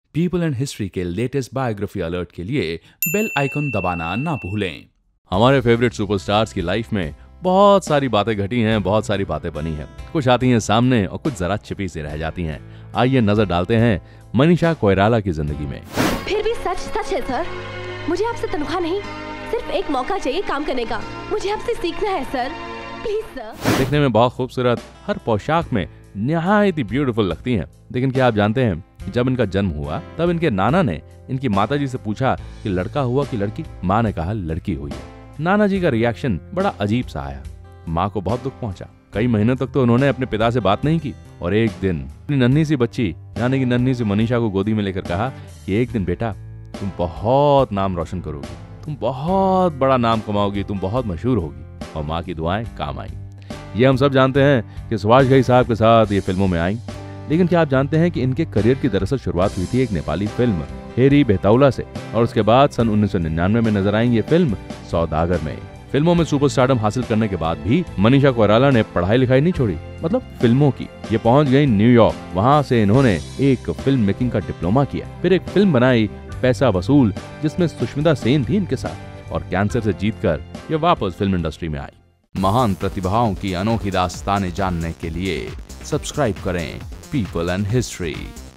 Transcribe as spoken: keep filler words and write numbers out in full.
People and history के latest biography alert के लिए बेल आइकन दबाना ना भूलें। हमारे फेवरेट सुपरस्टार्स की लाइफ में बहुत सारी बातें घटी हैं, बहुत सारी बातें बनी हैं। कुछ आती हैं सामने और कुछ जरा छिपी सी रह जाती हैं। आइए नजर डालते हैं मनीषा कोइराला की जिंदगी में। फिर भी सच सच है सर, मुझे आपसे तनख्वाह नहीं, सिर्फ एक मौका चाहिए काम करने का। मुझे आपसे सीखना है सर, प्लीज सर। देखने में बहुत खूबसूरत, हर पोशाक में निहायत ही ब्यूटीफुल लगती हैं। लेकिन क्या आप जानते हैं, जब इनका जन्म हुआ तब इनके नाना ने इनकी माताजी से पूछा कि लड़का हुआ कि लड़की। माँ ने कहा लड़की हुई है। नाना जी का रिएक्शन बड़ा अजीब सा आया। माँ को बहुत दुख पहुंचा। कई महीनों तक तो उन्होंने अपने पिता से बात नहीं की और एक दिन अपनी नन्ही सी बच्ची यानी कि नन्ही सी मनीषा को गोदी में लेकर कहा कि एक दिन बेटा तुम बहुत नाम रोशन करोगी, तुम बहुत बड़ा नाम कमाओगी, तुम बहुत मशहूर होगी। और माँ की दुआएं काम आई। ये हम सब जानते हैं कि सुभाष घई साहब के साथ ये फिल्मों में आई। लेकिन क्या आप जानते हैं कि इनके करियर की दरअसल शुरुआत हुई थी एक नेपाली फिल्म हेरी बेहतौला से, और उसके बाद सन उन्नीस सौ निन्यानवे में नजर आई ये फिल्म सौदागर में। फिल्मों में सुपरस्टारडम हासिल करने के बाद भी मनीषा कोइराला ने पढ़ाई लिखाई नहीं छोड़ी, मतलब फिल्मों की। ये पहुंच गई न्यूयॉर्क। वहां से इन्होंने एक फिल्म मेकिंग का डिप्लोमा किया, फिर एक फिल्म बनाई पैसा वसूल, जिसमें सुष्मिता सेन थी इनके साथ, और कैंसर से जीतकर ये वापस फिल्म इंडस्ट्री में आई। महान प्रतिभाओं की अनोखी दास्तानें जानने के लिए सब्सक्राइब करें पीपल एंड हिस्ट्री।